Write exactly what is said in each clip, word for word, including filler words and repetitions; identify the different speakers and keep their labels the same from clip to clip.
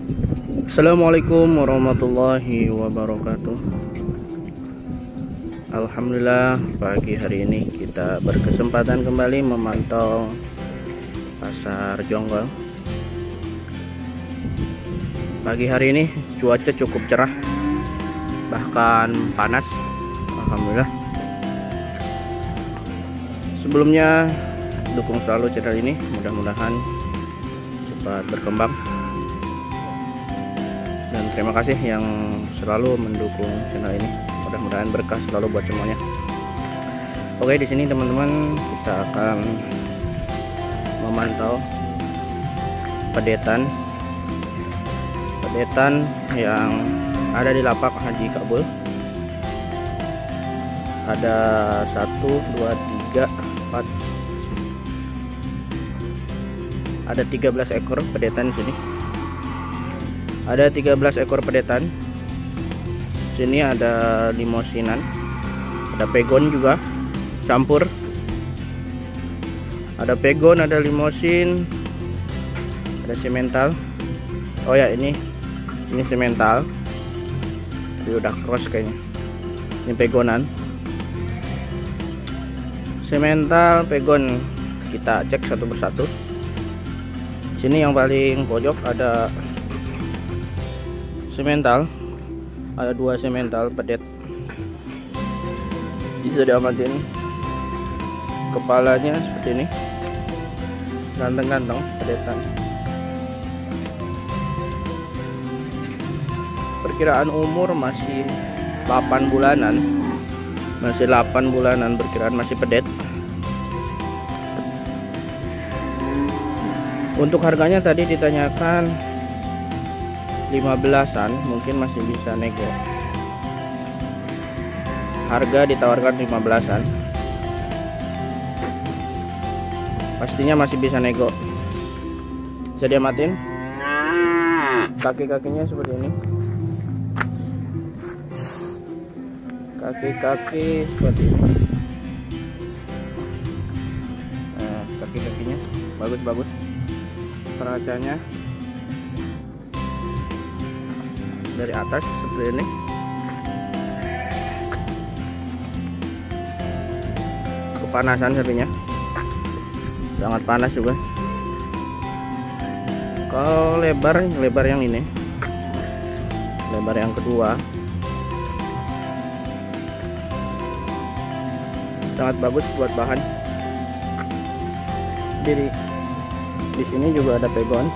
Speaker 1: Assalamualaikum warahmatullahi wabarakatuh. Alhamdulillah, pagi hari ini kita berkesempatan kembali memantau pasar jonggol. Pagi hari ini cuaca cukup cerah, bahkan panas. Alhamdulillah. Sebelumnya dukung selalu channel ini, mudah-mudahan cepat berkembang. Dan terima kasih yang selalu mendukung channel ini. Mudah-mudahan berkah selalu buat semuanya. Oke, di sini teman-teman kita akan memantau pedetan pedetan yang ada di lapak Haji Kabul. Ada satu, dua, tiga, empat. Ada tiga belas ekor pedetan di sini. Ada tiga belas ekor pedetan. Sini ada limosinan, ada pegon juga campur. Ada pegon, ada limosin, ada simental. Oh ya, ini ini simental. Ini udah cross kayaknya. Ini pegonan. Simental, pegon kita cek satu persatu. Sini yang paling pojok ada simental, ada dua simental pedet, bisa diamatin. Kepalanya seperti ini, ganteng-ganteng pedetan. Perkiraan umur masih delapan bulanan, masih delapan bulanan perkiraan, masih pedet. Untuk harganya tadi ditanyakan lima belasan, mungkin masih bisa nego. Harga ditawarkan lima belasan, pastinya masih bisa nego. Bisa diamatin. Kaki-kakinya seperti ini, kaki-kaki seperti ini. Nah, kaki-kakinya bagus-bagus, teracanya dari atas seperti ini. Kepanasan sapinya, sangat panas juga. Kalau lebar, lebar yang ini, lebar yang kedua, sangat bagus buat bahan. Jadi di sini juga ada pegon.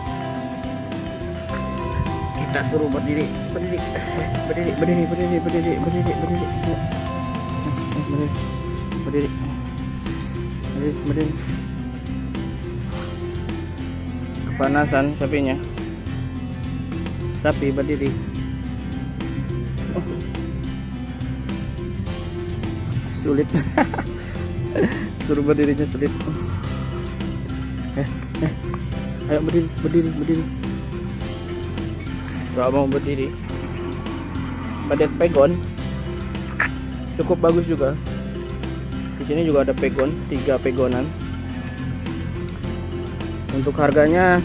Speaker 1: Kita suruh berdiri, berdiri, berdiri, berdiri, berdiri, berdiri, berdiri, berdiri, berdiri, berdiri, berdiri, berdiri. Kepanasan sapinya, sapi berdiri. Sulit, suruh berdirinya sulit. Eh, eh, ayo berdiri, berdiri, berdiri. Gak mau berdiri. Pedet pegon cukup bagus juga. Di sini juga ada pegon, tiga pegonan. Untuk harganya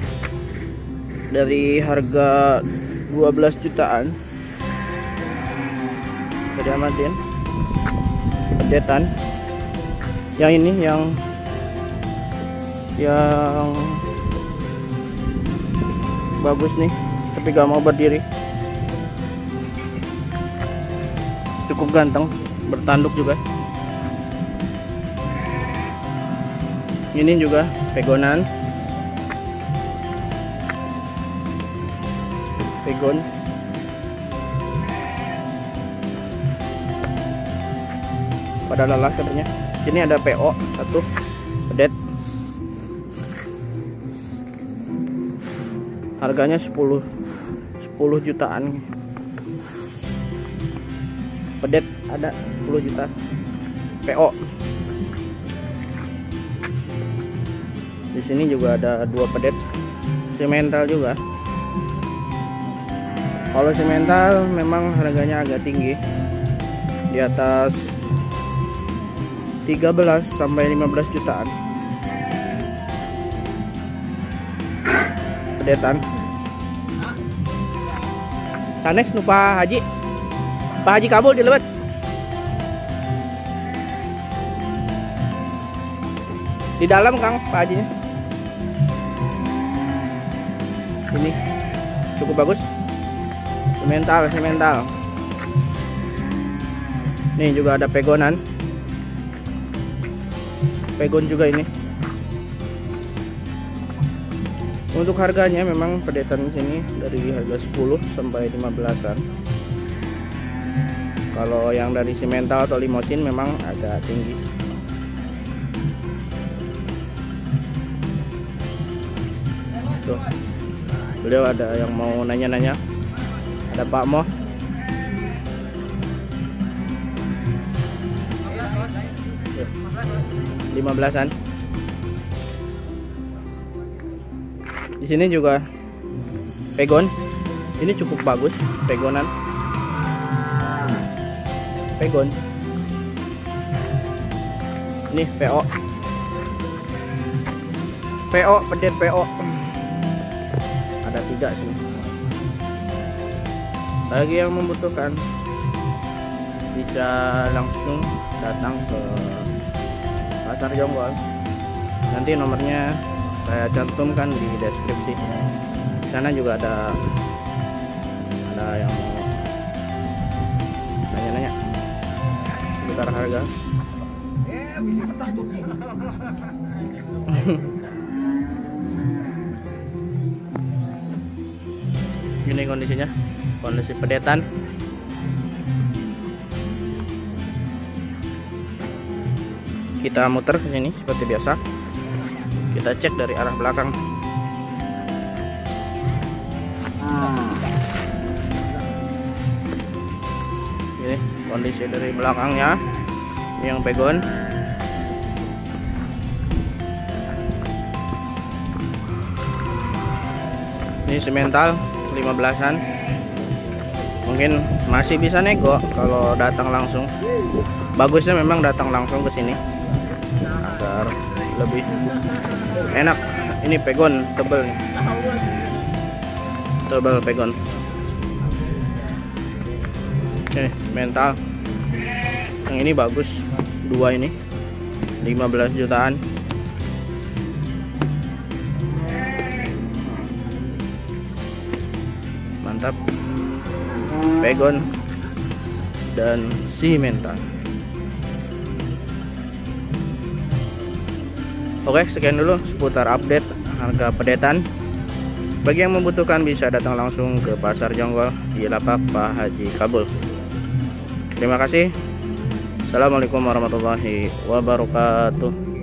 Speaker 1: dari harga dua belas jutaan. Jadi amatin pedetan. Yang ini yang yang bagus nih, tapi gak mau berdiri. Cukup ganteng, bertanduk juga. Ini juga pegonan, pegon. Pada lelah sebenarnya. Sini ada P O satu pedet. Harganya sepuluh jutaan. Pedet ada sepuluh juta. P O. Di sini juga ada dua pedet. Simental juga. Kalau simental memang harganya agak tinggi. Di atas tiga belas sampai lima belas jutaan. Pedetan Sanes nu Pak Haji. Pak Haji Kabul di lewat. Di dalam Kang Pak Hajinya. Ini cukup bagus. Semental, semental. Nih juga ada pegonan. Pegon juga ini. Untuk harganya memang pedetan di sini dari harga sepuluh sampai lima belasan. Kalau yang dari simental atau limosin memang agak tinggi. Tuh. Beliau ada yang mau nanya-nanya. Ada Pak Mo. lima belasan. Di sini juga pegon. Ini cukup bagus pegonan. Pegon. Ini P O. P O, pedet P O. Ada tiga sini. Bagi yang membutuhkan bisa langsung datang ke Pasar Jonggol. Nanti nomornya saya cantumkan di deskripsi. Di sana juga ada ada yang mau nanya-nanya seputar harga. Ini kondisinya, kondisi pedetan. Kita muter ke sini seperti biasa. Kita cek dari arah belakang. Ini kondisi dari belakangnya. Ini yang pegon. Ini semental lima belasan. Mungkin masih bisa nego kalau datang langsung. Bagusnya memang datang langsung ke sini agar lebih enak. Ini pegon tebel nih. Tebel pegon. Ini mental. Yang ini bagus. Dua ini lima belas jutaan. Mantap. Pegon dan simental. Oke, sekian dulu seputar update harga pedetan. Bagi yang membutuhkan bisa datang langsung ke Pasar Jonggol di lapak Pak Haji Kabul. Terima kasih. Assalamualaikum warahmatullahi wabarakatuh.